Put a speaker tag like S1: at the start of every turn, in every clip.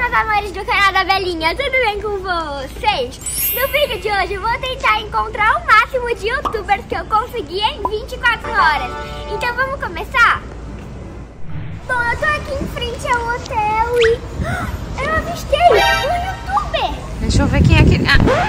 S1: meus amores do canal da Belinha, tudo bem com vocês? No vídeo de hoje eu vou tentar encontrar o máximo de youtubers que eu consegui em 24 horas. Então vamos começar? Bom, eu tô aqui em frente ao hotel e eu avistei um youtuber.
S2: Deixa eu ver quem é aquele.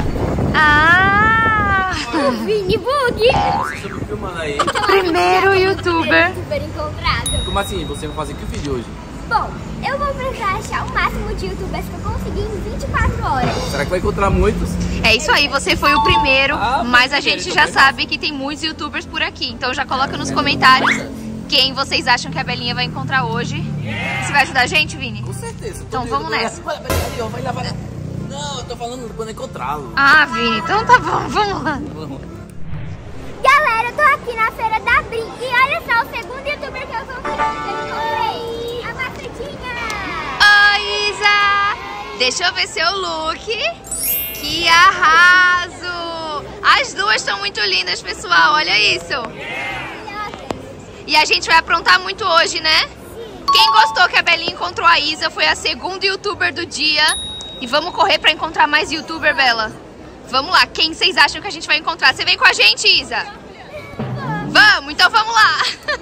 S1: O Vini Bug.
S3: Você tá me filmando aí?
S2: Primeiro youtuber
S1: encontrado.
S3: Como assim? Você vai fazer que vídeo hoje?
S1: Bom, eu vou precisar achar o máximo de youtubers que eu consegui em 24 horas.
S3: Será que vai encontrar muitos?
S2: É isso aí, você foi o primeiro, mas a gente já
S3: também.
S2: sabe que tem muitos youtubers por aqui. Então já coloca nos comentários quem vocês acham que a Belinha vai encontrar hoje. Você vai ajudar a gente, Vini?
S3: Com certeza.
S2: Então vamos nessa.
S3: Vai lá, vai lá. Não, eu tô falando quando encontrá-lo.
S2: Ah, Vini, então tá bom, vamos lá.
S1: Galera, eu tô aqui na feira da Brin e olha só, o segundo youtuber que eu encontrei. A Macetinha.
S2: Oi, Isa! Deixa eu ver seu look. Que arraso! As duas estão muito lindas, pessoal, olha isso. E a gente vai aprontar muito hoje, né? Quem gostou que a Belinha encontrou a Isa foi a segunda youtuber do dia. E vamos correr pra encontrar mais youtuber, Bela. Vamos lá, quem vocês acham que a gente vai encontrar? Você vem com a gente, Isa? Vamos, então vamos lá.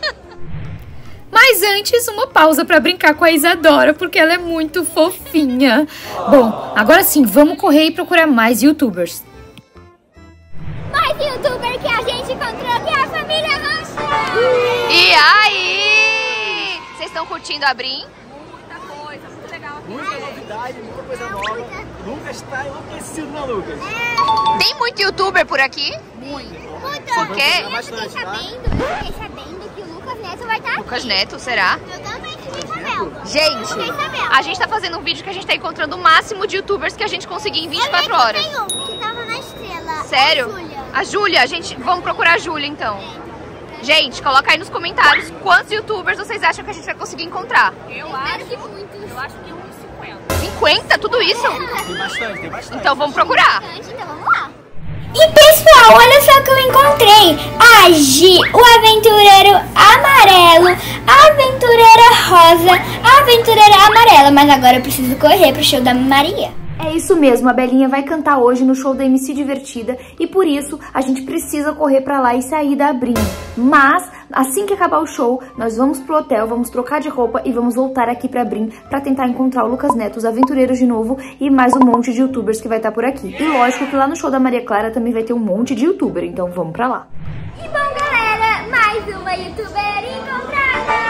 S4: Mas antes, uma pausa pra brincar com a Isadora, porque ela é muito fofinha. Bom, agora sim, vamos correr e procurar mais youtubers.
S1: Mais youtuber que a gente encontrou, que é a família Rocha.
S2: E aí? Vocês estão curtindo a Brin?
S3: Muita novidade, muita coisa nova. Lucas tá enlouquecido, né, Lucas?
S2: Tem muito youtuber por aqui?
S1: Muito.
S2: Por quê?
S1: Eu fiquei sabendo que o Lucas Neto vai estar aqui.
S2: Lucas Neto, será?
S1: Eu também fiquei sabendo.
S2: Gente,
S1: Fiquei sabendo.
S2: a gente tá fazendo um vídeo que a gente tá encontrando o máximo de youtubers que a gente conseguir em 24 horas.
S1: Tem um que tava na estrela.
S2: Sério?
S1: A Júlia.
S2: A Júlia, vamos procurar a Júlia então. Gente, coloca aí nos comentários quantos youtubers vocês acham que a gente vai conseguir encontrar.
S1: Eu acho que muitos. Eu acho que uns
S2: 50? Tudo isso?
S3: Tem bastante, tem bastante.
S2: Então vamos procurar.
S1: Então vamos lá. E pessoal, olha só que eu encontrei. A Gi, o aventureiro amarelo, a aventureira rosa, a aventureira amarela. Mas agora eu preciso correr pro show da Maria.
S4: É isso mesmo, a Belinha vai cantar hoje no show da MC Divertida e por isso a gente precisa correr pra lá e sair da Brin. Mas, assim que acabar o show, nós vamos pro hotel, vamos trocar de roupa e vamos voltar aqui pra Brin pra tentar encontrar o Lucas Neto, os aventureiros de novo e mais um monte de youtubers que vai estar por aqui. E lógico que lá no show da Maria Clara também vai ter um monte de youtuber, então vamos pra lá.
S1: E bom, galera, mais uma youtuber encontrada.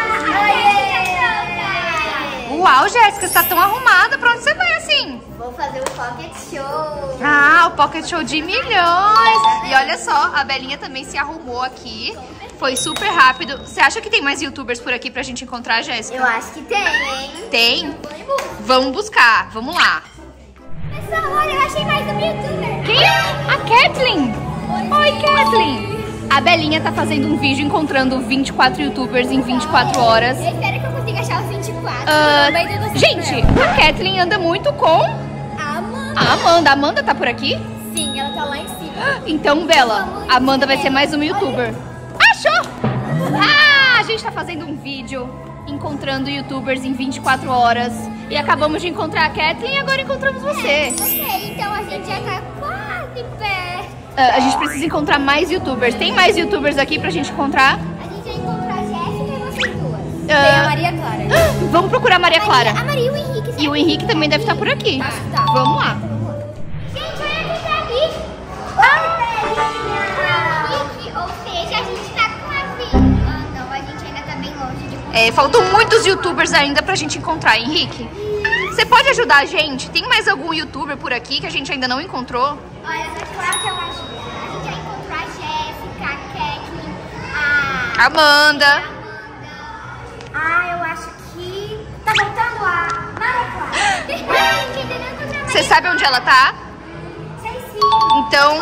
S2: Uau, Jéssica, você tá tão arrumada. Pra onde você vai assim?
S1: Vou fazer o Pocket Show.
S2: Ah, o Pocket Show de milhões. E olha só, a Belinha também se arrumou aqui. Foi super rápido. Você acha que tem mais youtubers por aqui pra gente encontrar, Jéssica?
S1: Eu acho que tem, hein?
S2: Tem? Vamos buscar, vamos lá.
S1: Pessoal, olha, eu achei mais um youtuber.
S2: Quem? A Kathleen. Oi, Kathleen. A Belinha tá fazendo um vídeo encontrando 24 youtubers em 24 horas.
S1: Eu espero que eu consiga achar os 24.
S2: Gente, a Kathleen anda muito com a Amanda. A Amanda tá por aqui?
S1: Sim, ela tá lá em cima.
S2: Então, Bela, a Amanda vai ser mais uma youtuber. Achou? Ah, a gente tá fazendo um vídeo encontrando youtubers em 24 horas. E acabamos de encontrar a Kathleen e agora encontramos você.
S1: Ok, então a gente já tá quase perto.
S2: A gente precisa encontrar mais youtubers. Tem mais youtubers aqui pra gente encontrar?
S1: A gente vai encontrar a Jéssica e vocês duas. Tem a Maria Clara.
S2: Vamos procurar a Maria Clara.
S1: A Maria e o Henrique.
S2: E o Henrique também deve estar por aqui.
S1: Acho que tá.
S2: Vamos lá.
S1: Gente, olha aqui pra mim. Henrique, ou seja, a gente tá com a Vini. Ah, não, a gente ainda tá bem longe de
S2: Faltam muitos youtubers ainda pra gente encontrar, Henrique. Você pode ajudar a gente? Tem mais algum youtuber por aqui que a gente ainda não encontrou?
S1: Olha, claro que eu acho. A gente já encontrou a Jéssica, a Kathleen,
S2: Amanda.
S1: eu acho que tá voltando a Maria Clara.
S2: Você sabe onde ela tá?
S1: Sei sim.
S2: Então...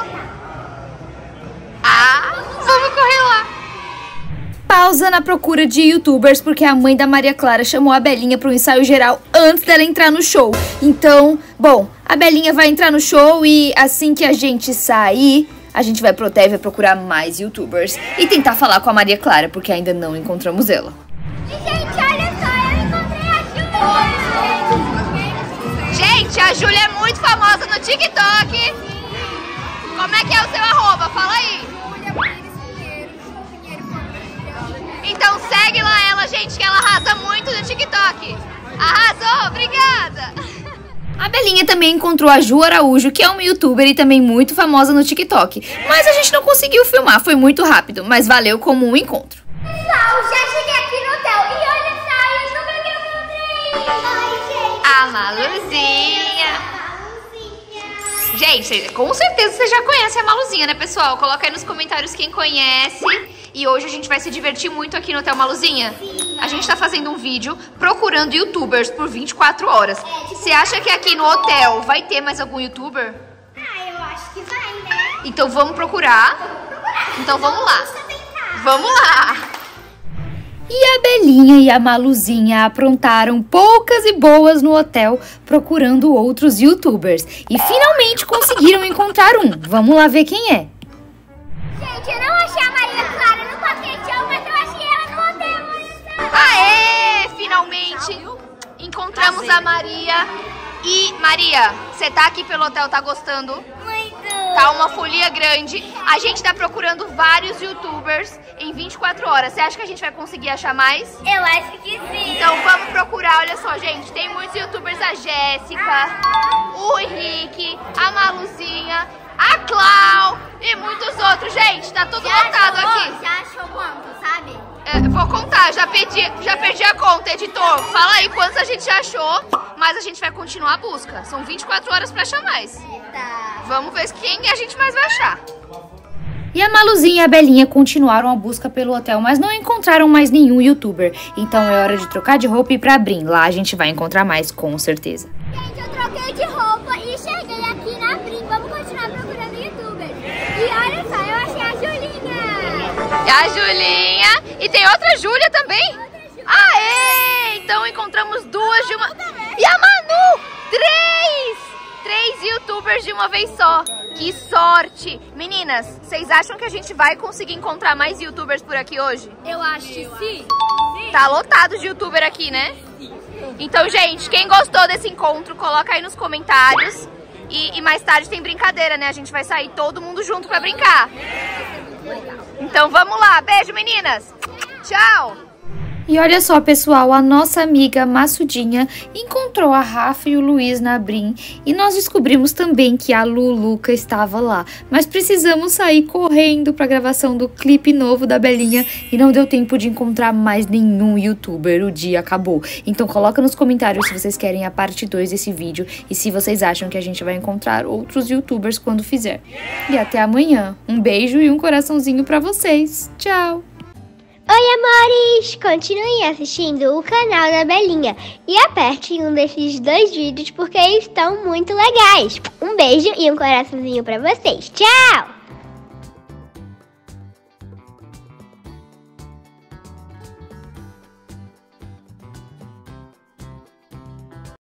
S2: vamos correr lá.
S4: Pausa na procura de youtubers, porque a mãe da Maria Clara chamou a Belinha para um ensaio geral antes dela entrar no show. Então, bom, a Belinha vai entrar no show e assim que a gente sair, a gente vai pro hotel e vai procurar mais youtubers e tentar falar com a Maria Clara, porque ainda não encontramos ela.
S1: E, gente, olha só, eu encontrei a Júlia.
S2: famosa no TikTok. Como é que é o seu arroba? Fala aí. Então segue lá ela, gente, que ela arrasa muito no TikTok. Arrasou, obrigada.
S4: A Belinha também encontrou a Ju Araújo, que é uma youtuber e também muito famosa no TikTok. Mas a gente não conseguiu filmar, foi muito rápido, mas valeu como um encontro.
S1: Pessoal, já cheguei aqui no hotel e olha só, eu nunca encontrei.
S2: A Maluzinha. Gente, com certeza você já conhece a Maluzinha, né, pessoal? Coloca aí nos comentários quem conhece. E hoje a gente vai se divertir muito aqui no Hotel Maluzinha. Sim. A gente tá fazendo um vídeo procurando youtubers por 24 horas. Você acha que aqui no hotel vai ter mais algum youtuber?
S1: Ah, eu acho que vai, né?
S2: Então vamos procurar? Então vamos lá. Vamos lá.
S4: E a Belinha e a Maluzinha aprontaram poucas e boas no hotel procurando outros youtubers. E finalmente conseguiram encontrar um. Vamos lá ver quem é.
S1: Gente, eu não achei a Maria Clara no paquetão, mas eu achei ela no hotel.
S2: Aê! Finalmente encontramos a Maria. E, Maria, você tá aqui pelo hotel, tá gostando?
S1: Muito!
S2: Tá uma folia grande. A gente tá procurando vários youtubers em 24 horas. Você acha que a gente vai conseguir achar mais?
S1: Eu acho que sim.
S2: Então vamos procurar, olha só, gente. Tem muitos youtubers, a Jéssica, o Henrique, a Maluzinha, a Clau e muitos outros. Gente, tá tudo lotado aqui.
S1: Já achou quanto, sabe?
S2: Vou contar, já perdi a conta, editor. Fala aí quantos a gente já achou, mas a gente vai continuar a busca. São 24 horas pra achar mais.
S1: Eita.
S2: Vamos ver quem a gente mais vai achar.
S4: E a Maluzinha e a Belinha continuaram a busca pelo hotel, mas não encontraram mais nenhum youtuber. Então é hora de trocar de roupa e ir pra Brim. Lá a gente vai encontrar mais, com certeza.
S1: Gente, eu troquei de roupa e cheguei aqui na Brim. Vamos continuar procurando youtuber. E olha só, eu achei a Julinha.
S2: A Julinha. E tem outra Júlia também? Aê! Então encontramos duas de uma... E a Manu! Três youtubers de uma vez só. Que sorte! Meninas, vocês acham que a gente vai conseguir encontrar mais youtubers por aqui hoje?
S1: Eu acho que sim.
S2: Tá lotado de youtuber aqui, né? Então, gente, quem gostou desse encontro, coloca aí nos comentários. E mais tarde tem brincadeira, né? A gente vai sair todo mundo junto pra brincar. Então vamos lá. Beijo, meninas. Tchau.
S4: E olha só, pessoal, a nossa amiga Massudinha encontrou a Rafa e o Luiz na Brim. E nós descobrimos também que a Luluca estava lá. Mas precisamos sair correndo para a gravação do clipe novo da Belinha. E não deu tempo de encontrar mais nenhum youtuber. O dia acabou. Então coloca nos comentários se vocês querem a parte 2 desse vídeo. E se vocês acham que a gente vai encontrar outros youtubers quando fizer. E até amanhã. Um beijo e um coraçãozinho para vocês. Tchau!
S1: Oi, amores! Continuem assistindo o canal da Belinha e apertem um desses 2 vídeos porque eles estão muito legais. Um beijo e um coraçãozinho pra vocês. Tchau!